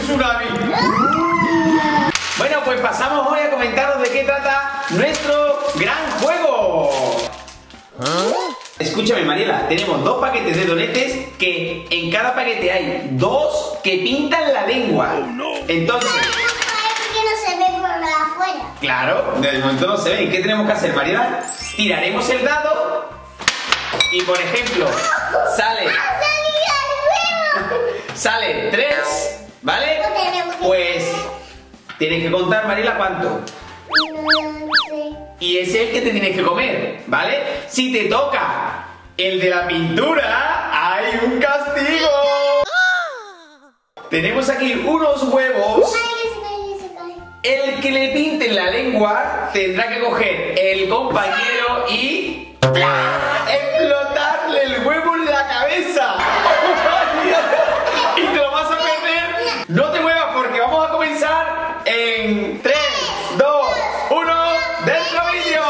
tsunami. Bueno, pues pasamos hoy a comentaros de qué trata nuestro gran juego. Escúchame, Mariela, tenemos 2 paquetes de donetes que en cada paquete hay 2 que pintan la lengua. Entonces... ¿Por qué no se ve por afuera? Claro, de momento no se ve. ¿Qué tenemos que hacer, Mariela? Tiraremos el dado y, por ejemplo, sale 3, ¿vale? Pues tienes que contar, Mariela, ¿cuánto? Y ese es el que te tienes que comer, ¿vale? Si te toca el de la pintura, hay un castigo. Tenemos aquí unos huevos. El que le pinte la lengua tendrá que coger el compañero y explotarle el huevo en la cabeza. Y te lo vas a perder. No te muevas porque vamos a comenzar en 3, 2, 1, ¡dentro vídeo!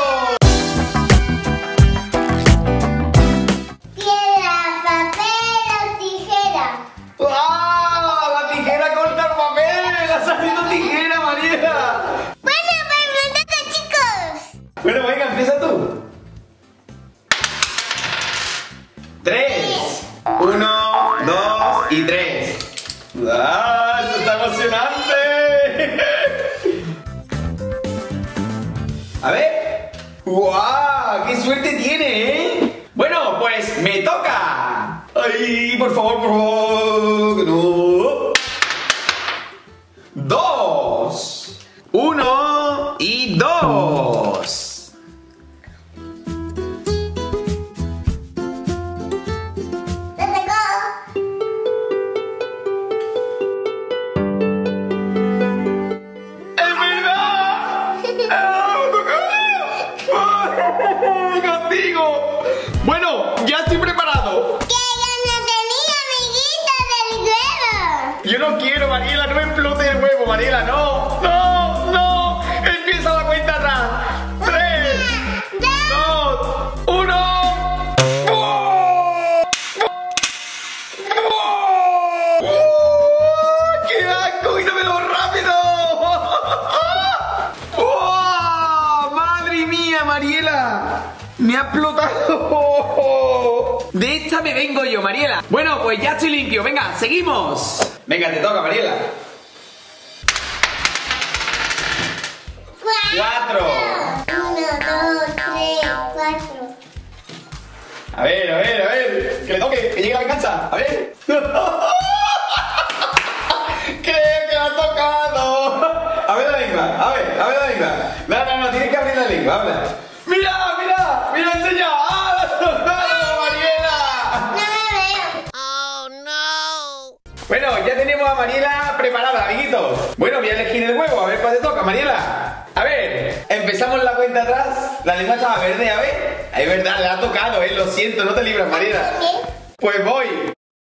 Piedra, papel o tijera. ¡Ah! La tijera corta el papel. Ha salido tijera, Mariela. Bueno, pues me toca, chicos. Bueno, venga, empieza tú. 3, 1, 2 y 3. ¡Ah! ¡Esto está emocionante! A ver. ¡Guau! ¡Qué suerte tiene, eh! Bueno, pues me toca. ¡Ay, por favor, que no! 2, 1 y 2. Te tocó. ¡Es verdad! ¡Castigo! Bueno, ya estoy preparado. Que yo no tenía amiguita del huevo. Yo no quiero, Mariela, no me explote el huevo, Mariela, no. ¡No! ¡No! Empieza la cuenta atrás. 3, 2, 1. ¡Qué asco! ¡Quítamelo rápido! ¡Oh! ¡Madre mía, Mariela! ¡Me ha explotado! De esta me vengo yo, Mariela. Bueno, pues ya estoy limpio. Venga, seguimos. Venga, te toca, Mariela. 4. 1, 2, 3, 4. A ver. Que le toque, que llegue la venganza. A ver. Creo que la ha tocado. A ver la lengua. A ver la lengua. No, tienes que abrir la lengua. Habla. Mira, enseña. ¡Ah, la ha tocado, Mariela! No me veo. Oh no! Bueno, ya tenemos a Mariela preparada, amiguitos. Bueno, voy a elegir el huevo, a ver cuál te toca, Mariela. A ver, empezamos la cuenta atrás. La lengua estaba verde, a ver. Es verdad, le ha tocado, lo siento, no te libras, Mariela. Pues voy.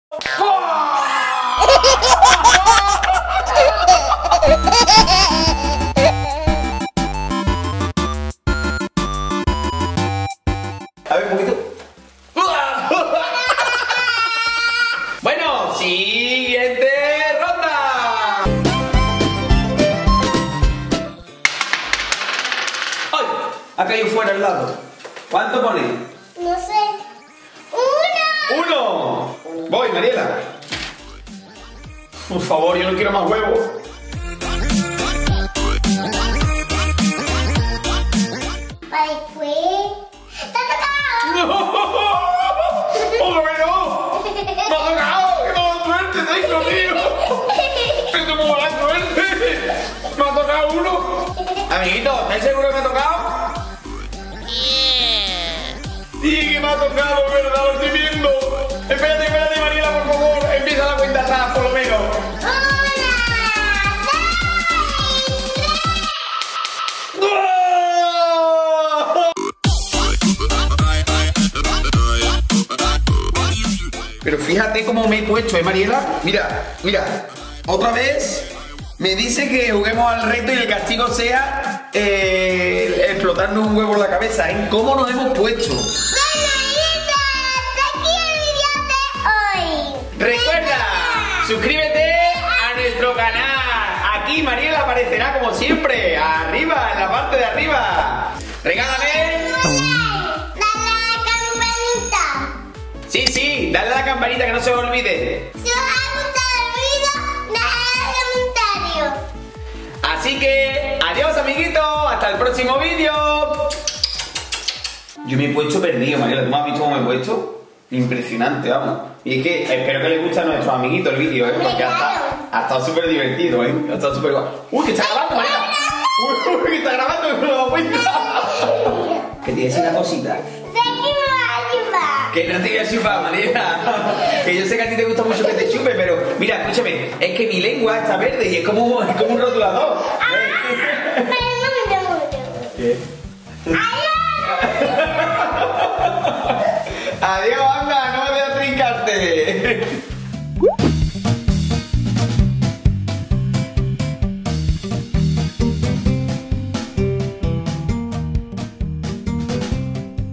A ver, un poquito. Bueno, siguiente ronda. ¡Ay! Ha caído fuera el lado. ¿Cuánto pone? No sé. 1. 1. Voy, Mariela. Por favor, yo no quiero más huevos. Vale, pues. ¡Te ha tocado! ¡No! ¡Oh, no! ¡Me ha tocado! ¡Qué mala suerte tengo, tío! ¡Tengo muy mala suerte! ¡Me ha tocado uno! Amiguito, ¿estás seguro que me ha tocado? Sí, que me ha tocado, ¿verdad? Lo estoy viendo. Espérate, Mariela, por favor. Empieza la cuenta atrás, por lo menos. Pero fíjate cómo me he puesto, Mariela. Mira. Otra vez me dice que juguemos al reto y el castigo sea explotarnos un huevo en la cabeza. ¿Eh? ¿Cómo nos hemos puesto? Hasta aquí el vídeo de hoy. Recuerda, suscríbete a nuestro nuestro canal. Aquí Mariela aparecerá como siempre, arriba, en la parte de arriba. Regálame. Dale a la campanita. Sí, dale a la campanita que no se os olvide. Si os ha gustado el vídeo, dale al comentario. Así que, adiós amiguitos, hasta el próximo vídeo. Yo me he puesto perdido, Mariela. ¿Tú me has visto cómo me he puesto? Impresionante, vamos. Y es que espero que les guste a nuestros amiguitos el vídeo, ¿eh? Porque ha estado súper divertido, ¿eh? Ha estado súper guay. ¡Uy, que está grabando, Mariela! ¡Uy, que está grabando! ¡Que no me he dado cuenta! Que tienes una cosita. Sé que me va a ayudar. Que no te voy a chupar, Mariela. Que yo sé que a ti te gusta mucho que te chupe, pero mira, escúchame, es que mi lengua está verde y es como un rotulador. Pero no me tengo. ¿Qué?